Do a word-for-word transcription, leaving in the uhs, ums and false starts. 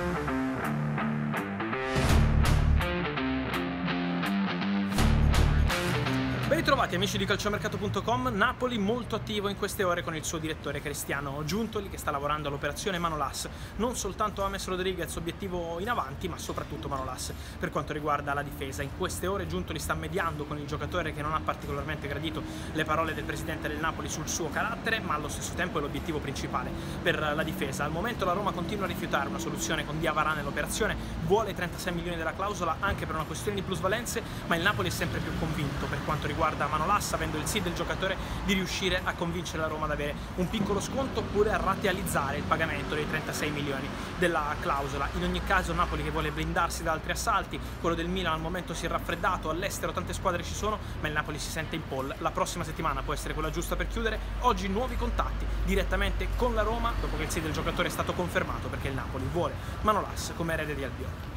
Ben ritrovati amici di calciomercato punto com. Napoli molto attivo in queste ore con il suo direttore Cristiano Giuntoli, che sta lavorando all'operazione Manolas. Non soltanto James Rodriguez obiettivo in avanti, ma soprattutto Manolas per quanto riguarda la difesa. In queste ore Giuntoli sta mediando con il giocatore, che non ha particolarmente gradito le parole del presidente del Napoli sul suo carattere, ma allo stesso tempo è l'obiettivo principale per la difesa. Al momento la Roma continua a rifiutare una soluzione con Diawara nell'operazione, vuole i trentasei milioni della clausola anche per una questione di plusvalenze, ma il Napoli è sempre più convinto per quanto riguarda Guarda Manolas, avendo il sì del giocatore, di riuscire a convincere la Roma ad avere un piccolo sconto oppure a ratealizzare il pagamento dei trentasei milioni della clausola. In ogni caso Napoli che vuole blindarsi da altri assalti, quello del Milan al momento si è raffreddato, all'estero tante squadre ci sono, ma il Napoli si sente in pole. La prossima settimana può essere quella giusta per chiudere. Oggi nuovi contatti direttamente con la Roma dopo che il sì del giocatore è stato confermato, perché il Napoli vuole Manolas come erede di Albiol.